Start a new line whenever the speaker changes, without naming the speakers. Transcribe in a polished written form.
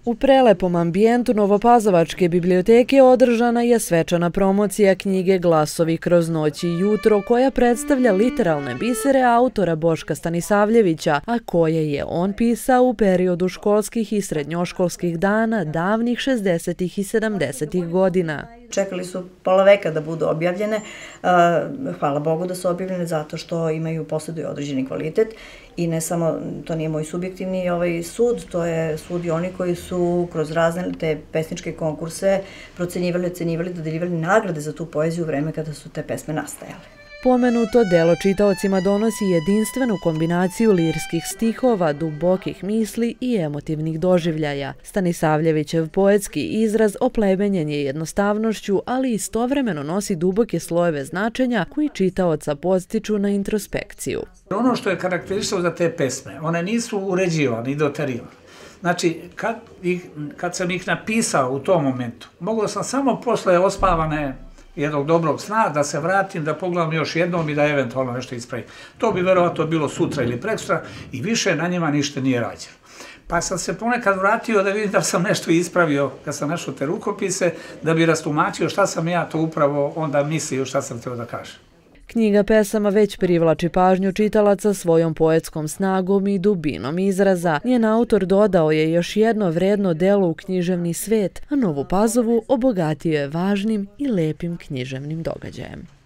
U prelepom ambijentu Novopazovačke biblioteke održana je svečana promocija knjige Glasovi kroz noć i jutro, koja predstavlja literalne bisere autora Boška Stanisavljevića, a koje je on pisao u periodu školskih i srednjoškolskih dana davnih 60. i 70. godina.
Čekali su pola veka da budu objavljene. Hvala Bogu da su objavljene zato što posjeduju određeni kvalitet i ne samo, to nije moj subjektivni sud, to je sud i oni koji su kroz razne te pesničke konkurse procenjivali, ocenjivali, dodeljivali nagrade za tu poeziju u vreme kada su te pesme nastajale.
Pomenuto delo čitaocima donosi jedinstvenu kombinaciju lirskih stihova, dubokih misli i emotivnih doživljaja. Stanisavljevićev poetski izraz oplemenjen je jednostavnošću, ali istovremeno nosi duboke slojeve značenja koji čitaoca podstiču na introspekciju.
Ono što je karakteristično za te pesme, one nisu uređivane i doterivane. Znači, kad sam ih napisao u tom momentu, mogao sam samo posle ospavane jednog dobrog sna da se vratim, da pogledam još jednom i da eventualno nešto ispravim. To bi verovatno bilo sutra ili prekstra i više na njima ništa nije rađeno. Pa sam se ponekad vratio da vidim da sam nešto ispravio kad sam našao te rukopise, da bi rastumačio šta sam ja to upravo onda mislio, šta sam htio da kažem.
Knjiga pesama već privlači pažnju čitalaca svojom poetskom snagom i dubinom izraza. Njen autor dodao je još jedno vredno delo u književni svet, a Novu Pazovu obogatio je važnim i lepim književnim događajem.